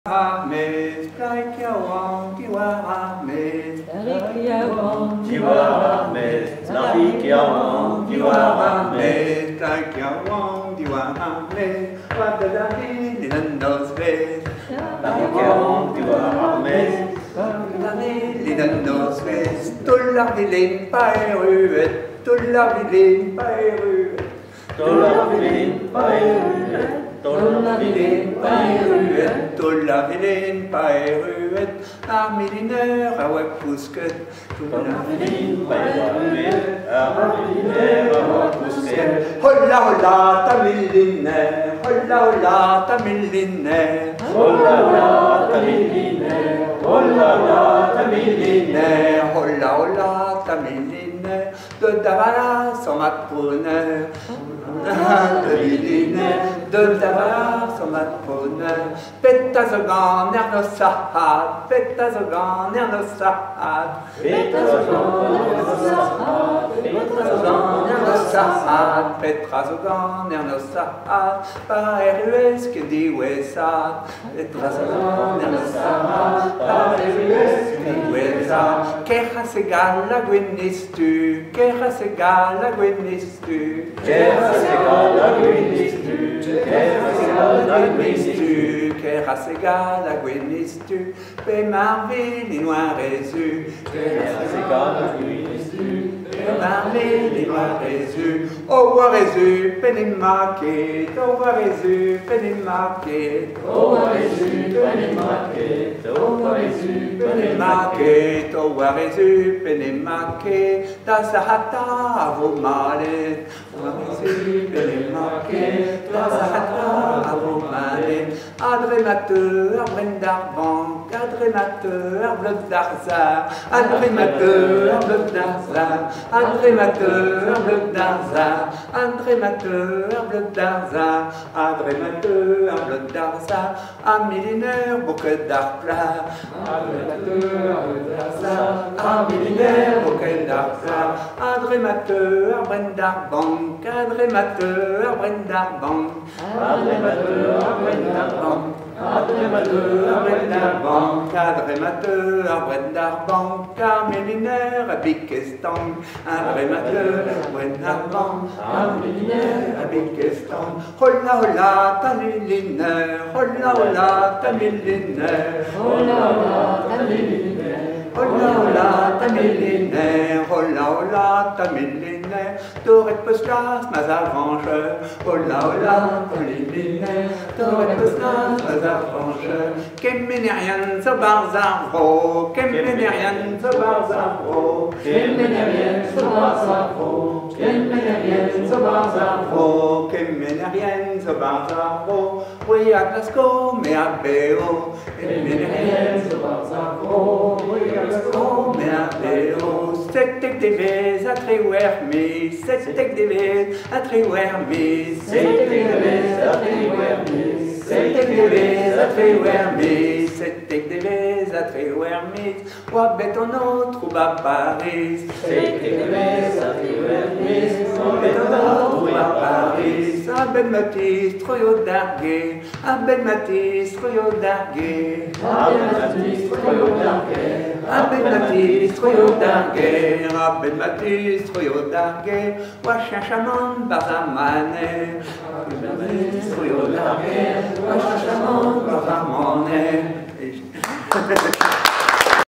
Mes, Laikiawang, Kiwarames, Laikiawang, Kiwarames, Laikiawang, Kiwarames, Laikiawang, Kiwarames, Wadadari, Linandosves, Laikiawang, Kiwarames, Linandosves, Tullavilin, Pairuet, Tullavilin, Pairuet, Tullavilin, Pairuet, Tullavilin, Pairuet, Tullavilin, Pairuet, Armiliner, Awakpusket, Tullavilin, Pairuet, Armiliner, Awakpusket, Holla, holla, Tamiliner, holla, holla, Tamiliner, Holla, holla, Tamiliner, Holla, holla, Tamiliner, Holla, holla, Tamiliner, de Davala, son matronner, de Davala, son matronner, Petazogan, Ernosahat, Petazogan, Ernosahat, Petrazogan, Ernosahat, Petrazogan, Ernosahat, Petrazogan, Ernosahat, Paeruesk, Diwesat, Petrazogan, Ernosahat, Paeruesk, Diwesat, Kechasegal, la Gwinistu, Kechasegal, la Gwinistu, Kechasegal, la Gwinistu, Kechasegal, la Gwinistu, Kechasegal, la Gwinistu, Pemarville, les noirs résus, Kechasegal, la Gwinistu, Pemarville, les noirs résus, au voir résus, Penimake, au voir résus, Penimake, au voir résus, Penimake, au voir résus, Penimake, au voir résus, Penimake, Tasahata, Avomale, au voir résus, Penimake, Tasahata, Avomale, Adrémateur, Brendarban, Adrémateur, Bleu d'Arzar, Adrémateur, Bleu d'Arzar, Adrémateur, Bleu d'Arzar, Adrémateur, Bleu d'Arzar, Adrémateur, Bleu d'Arzar, un millénaire, bouquet d'art plat, Adrémateur, Bleu d'Arzar, un millénaire, bouquet d'art plat, Adrémateur, Brendarban, Adrémateur, Brendarban, Adrémateur, Brendarban, Adrémateur, Brendarban, Adrémateur, Brendarban, Carmélinaire, Biquestang, Adrémateur, Brendarban, Carmélinaire, Biquestang, Holla, holla, Tamilinaire, Holla, holla, Tamilinaire, Holla, holla, Tamilinaire, Holla, holla, Tamilinaire, Holla, holla, Tamilinaire, Torret Postas, Mazavangeur, Holla, holla, Tamilinaire, Torret Postas, Mazavangeur, Kemenerian, Zobarzavro, Kemenerian, Zobarzavro, Kemenerian, Zobarzavro, Kemenerian, Zobarzavro, Kemenerian, Zobarzavro, oui à Glasgow, mais à Béo, Kemenerian, Zobarzavro, oui à Glasgow, mais à Béo, Sectek des Vés, à Tréwermi, Sectek des Vés, à Tréwermi, Sectek des Vés, à Tréwermi, Sectek des Vés, à Tréwermi, Sectek des Vés, à Tréwermi, Wabet en autre ou à Paris, Sectek des Vés, à Tréwermi, Wabet en autre ou à Paris, Abel Matisse, Troyo d'Arguet, Abel Matisse, Troyo d'Arguet, Abel Matisse, Troyo d'Arguet, Abel Matisse, Troyo d'Arguet, Abel Matisse, Troyo d'Arguet, Wachachamon, Barzamane, Abel Matisse, Troyo d'Arguet, Wachachamon, Barzamane.